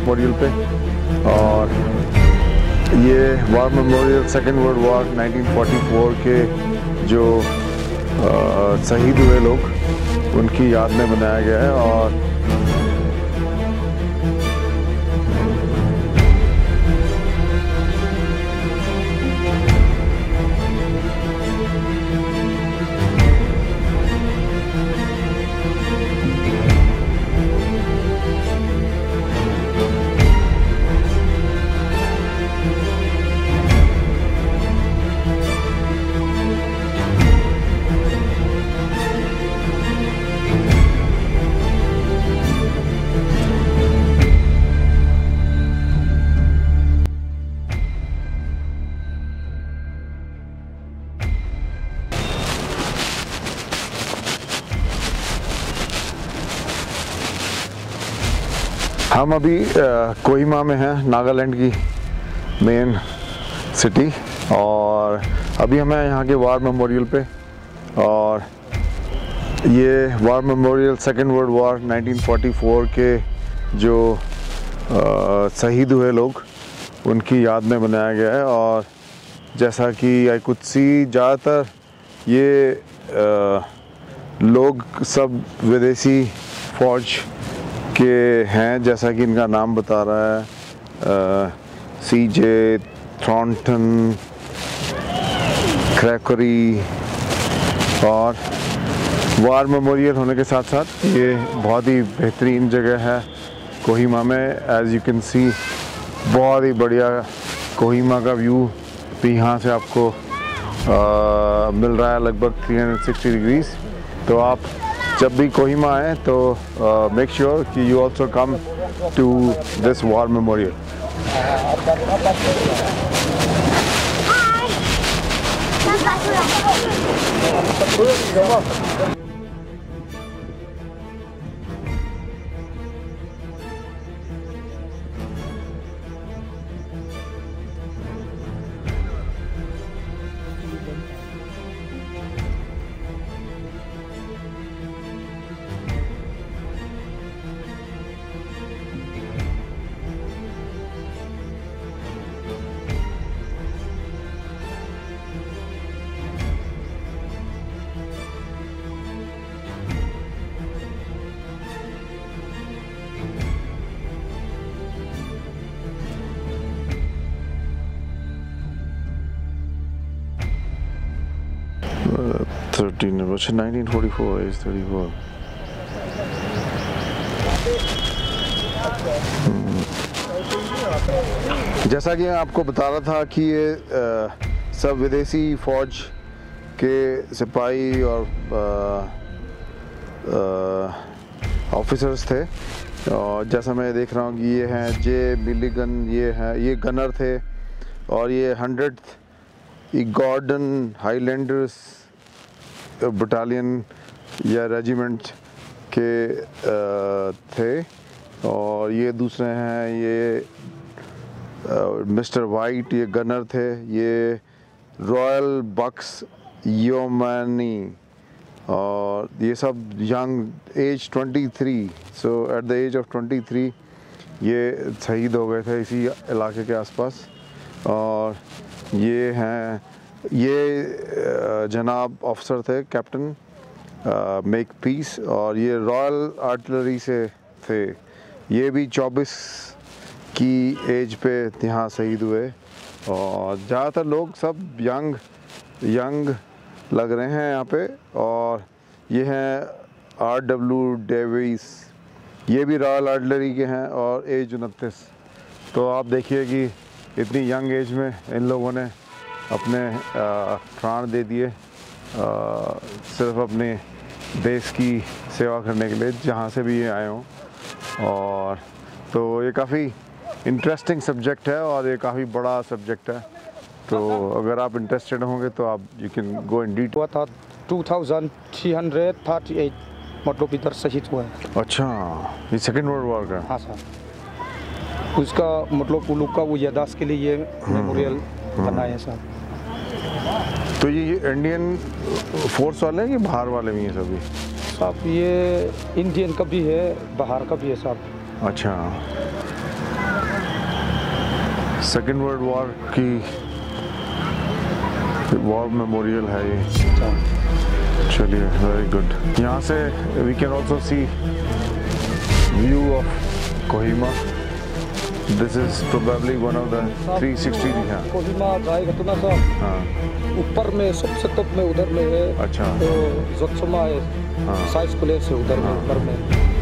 Memorial पे। और ये war memorial second world war 1944 के जो शहीद हुए लोग उनकी याद में बनाया गया है। और हम अभी कोहिमा में हैं, नागालैंड की मेन सिटी। और अभी हमें यहाँ के वार मेमोरियल पे। और ये war memorial second world war 1944 के जो शहीद हुए लोग उनकी याद में बनाया गया है। और जैसा कि आई कुड सी ज़्यादातर ये लोग सब विदेशी फ़ौज के हैं, जैसा कि इनका नाम बता रहा है। CJ, Thornton, Crackery. और वार मेमोरियल होने के साथ साथ ये बहुत ही बेहतरीन जगह है कोहिमा में। एज़ यू कैन सी बहुत ही बढ़िया कोहिमा का व्यू भी यहाँ से आपको मिल रहा है, लगभग 360 डिग्रीज। तो आप जब भी कोहिमा आए तो मेक श्योर कि you also come to this war memorial. अच्छा 1944 is 34। जैसा कि मैं आपको बता रहा था कि ये सब विदेशी फ़ौज के सिपाही और ऑफिसर्स थे। और जैसा मैं देख रहा हूँ कि ये हैं जे मिलिगन, ये गनर थे। और ये 100th गॉर्डन हाईलैंडर्स बटालियन या रेजिमेंट के थे। और ये दूसरे हैं, ये मिस्टर वाइट, ये गनर थे। ये रॉयल बक्स योमानी। और ये सब young age 23। So at the age of 23 ये शहीद हो गए थे इसी इलाके के आसपास। और ये हैं, ये जनाब अफसर थे, कैप्टन मेक पीस। और ये रॉयल आर्टिलरी से थे। ये भी 24 की एज पे यहाँ शहीद हुए। और ज़्यादातर लोग सब यंग लग रहे हैं यहाँ पे। और ये हैं R.W. डेविस, ये भी रॉयल आर्टिलरी के हैं और एज 29। तो आप देखिए कि इतनी यंग एज में इन लोगों ने अपने प्राण दे दिए सिर्फ अपने देश की सेवा करने के लिए, जहाँ से भी ये आए हों। और तो ये काफ़ी इंटरेस्टिंग सब्जेक्ट है और ये काफ़ी बड़ा सब्जेक्ट है। तो अगर आप इंटरेस्टेड होंगे तो आप you can go in detail. हुआ था 2338 मतलब इधर शहीद हुआ है। अच्छा, ये सेकेंड वर्ल्ड वॉर का? हाँ सर, उसका मतलब उन लोग का वो याददाश्त के लिए ये मेमोरियल बनाया है सर। तो ये इंडियन फोर्स वाले हैं कि बाहर वाले भी हैं सभी? साहब ये इंडियन का भी है, बाहर का भी है साहब। अच्छा, सेकेंड वर्ल्ड वॉर की वॉर मेमोरियल है ये। चलिए, वेरी गुड। यहाँ से we can also see view of Kohima. This is probably one of the 360। हाँ, कोहिमा जाएगा तो ना साहब, हाँ, ऊपर में सबसे टॉप में उधर में है। अच्छा। तो जोत्सुमा है, हाँ। साइज प्लेस है उधर में, ऊपर में।